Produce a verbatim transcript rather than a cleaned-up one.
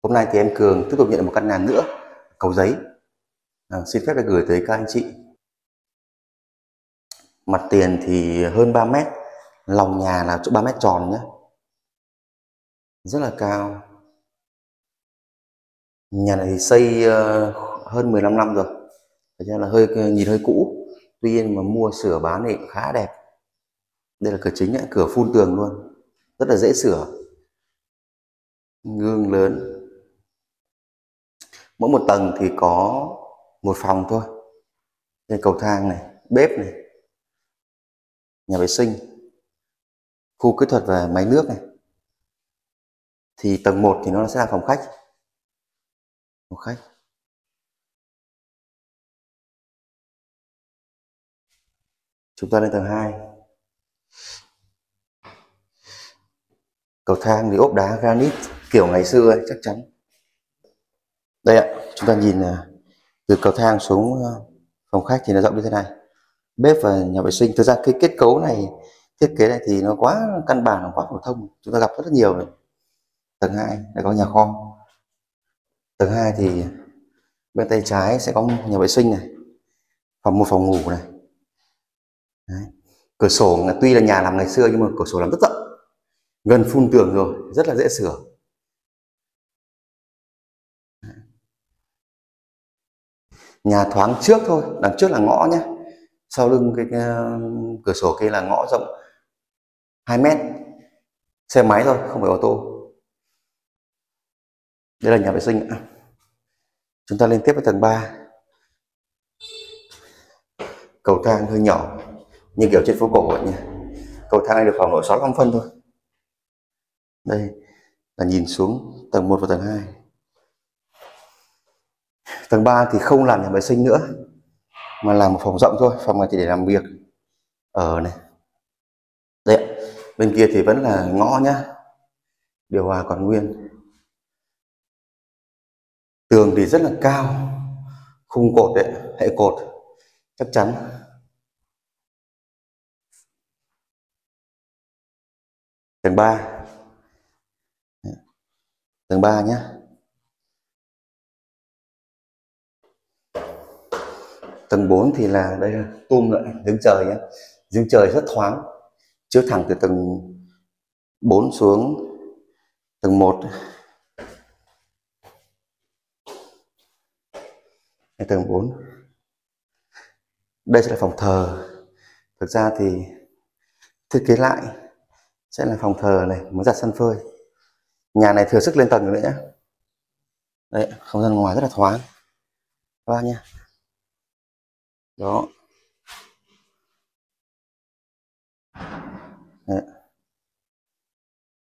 Hôm nay thì em Cường tiếp tục nhận được một căn nhà nữa, Cầu Giấy. À, xin phép được gửi tới các anh chị. Mặt tiền thì hơn ba mét, lòng nhà là chỗ ba mét tròn nhé, rất là cao. Nhà này thì xây uh, hơn mười lăm năm rồi, thật ra là hơi nhìn hơi cũ, tuy nhiên mà mua sửa bán thì khá đẹp. Đây là cửa chính ấy, cửa phun tường luôn, rất là dễ sửa, gương lớn. Mỗi một tầng thì có một phòng thôi. Đây cầu thang này, bếp này, nhà vệ sinh, khu kỹ thuật và máy nước này. Thì tầng một thì nó sẽ là phòng khách. Phòng khách. Chúng ta lên tầng hai. Cầu thang thì ốp đá granite kiểu ngày xưa ấy, chắc chắn. Đây ạ, chúng ta nhìn từ cầu thang xuống phòng khách thì nó rộng như thế này. Bếp và nhà vệ sinh, thực ra cái kết cấu này, thiết kế này thì nó quá căn bản, quá phổ thông, chúng ta gặp rất là nhiều rồi. Tầng hai lại có nhà kho. Tầng hai thì bên tay trái sẽ có nhà vệ sinh này, phòng một phòng ngủ này. Đấy. Cửa sổ tuy là nhà làm ngày xưa nhưng mà cửa sổ làm rất rộng, gần phun tường rồi, rất là dễ sửa. Nhà thoáng trước thôi, đằng trước là ngõ nhé, sau lưng cái, cái cửa sổ kia là ngõ rộng hai mét, xe máy thôi, không phải ô tô. Đây là nhà vệ sinh. Chúng ta lên tiếp với tầng ba. Cầu thang hơi nhỏ, như kiểu trên phố cổ vậy nhỉ. Cầu thang này được khoảng độ sáu mươi lăm phân thôi. Đây là nhìn xuống tầng một và tầng hai. Tầng ba thì không làm nhà vệ sinh nữa, mà làm một phòng rộng thôi. Phòng này chỉ để làm việc ở này. Đây, bên kia thì vẫn là ngõ nhá, điều hòa còn nguyên. Tường thì rất là cao, khung cột đấy, hệ cột chắc chắn. Tầng ba. Tầng ba nhé. Tầng bốn thì là đây là tum lại giếng trời nhé. Giếng trời rất thoáng, chiếu thẳng từ tầng bốn xuống tầng một. Tầng bốn. Đây sẽ là phòng thờ. Thực ra thì thiết kế lại sẽ là phòng thờ này, mới giặt sân phơi. Nhà này thừa sức lên tầng nữa nhé. Đấy, không gian ngoài rất là thoáng. Qua nha. Đó. Đấy.